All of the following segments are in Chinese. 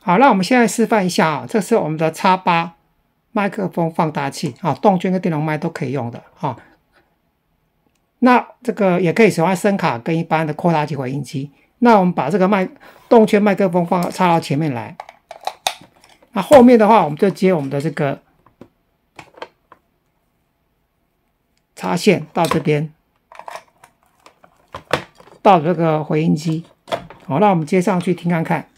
好，那我们现在示范一下啊，这是我们的 X8 麦克风放大器啊，动圈跟电容麦都可以用的啊。那这个也可以使用声卡跟一般的扩大器回音机。那我们把这个动圈麦克风插到前面来，那后面的话我们就接我们的这个插线到这边，到这个回音机。好，那我们接上去听看看。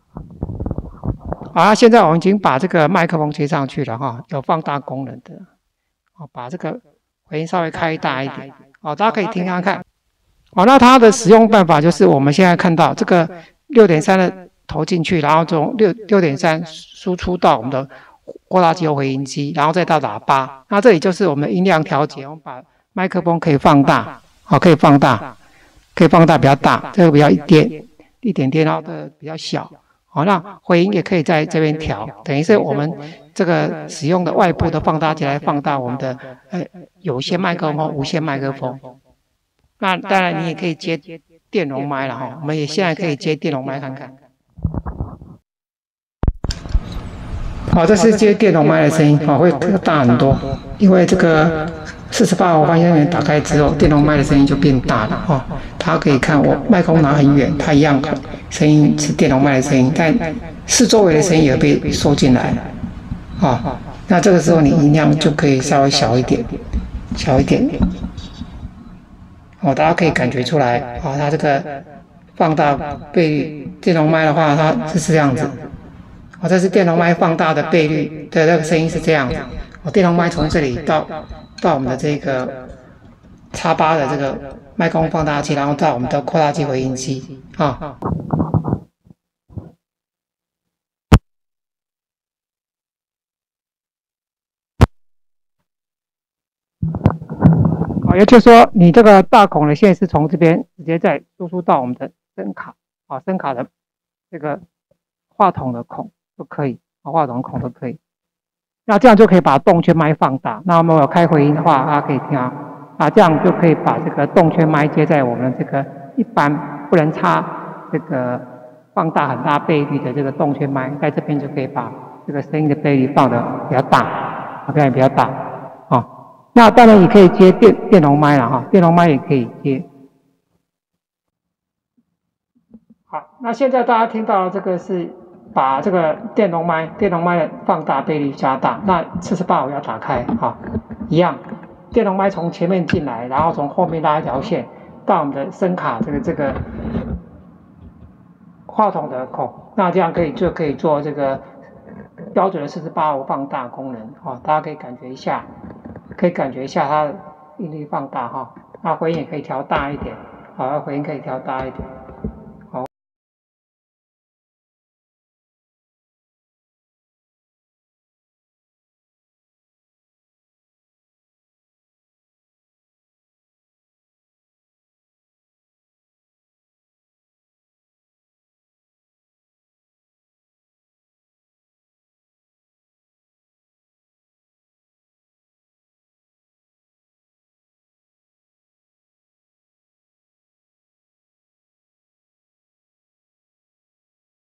好，现在我们已经把这个麦克风接上去了哈，有放大功能的。好，把这个回音稍微开大一点。好，大家可以听看看。好，那它的使用办法就是我们现在看到这个 6.3 的投进去，然后从6.3输出到我们的扩大器回音机，然后再到喇叭。那这里就是我们的音量调节，我们把麦克风可以放大，好，可以放大比较大，这个比较一点点，然后的比较小。好，那回音也可以在这边调，等于是我们这个使用的外部的放大器来放大我们的有线麦克风、无线麦克风。那当然你也可以接电容麦了哈，我们也现在可以接电容麦看看。好，这是接电容麦的声音，好，会大很多，因为这个48毫方向源打开之后，电容麦的声音就变大了哈。大家可以看我麦克风拿很远，它一样声音是电容麦的声音，但四周围的声音也被收进来了啊。那这个时候你音量就可以稍微小一点。哦，大家可以感觉出来，哦，它这个放大倍率，电容麦的话，它是这样子。哦，这是电容麦放大的倍率的那个声音是这样子。哦，电容麦从这里到我们的这个 X8 的这个麦克风放大器，然后到我们的扩大器回音机啊。也就是说，你这个大孔的线是从这边直接再输出到我们的声卡，啊，声卡的这个话筒的孔都可以，啊，话筒孔都可以。那这样就可以把动圈麦放大。那我们有开回音的话，大家可以听啊，这样就可以把这个动圈麦接在我们这个一般不能插这个放大很大倍率的这个动圈麦，在这边就可以把这个声音的倍率放得比较大，这样也比较大，啊。那当然也可以接电容麦了哈，电容麦也可以接。好，那现在大家听到这个是把这个电容麦的放大倍率加大，那48我要打开哈，一样，电容麦从前面进来，然后从后面拉一条线到我们的声卡这个话筒的孔，那这样就可以做这个标准的48放大功能哈，大家可以感觉一下。它的音力放大哈，那回音也可以调大一点，好，回音可以调大一点。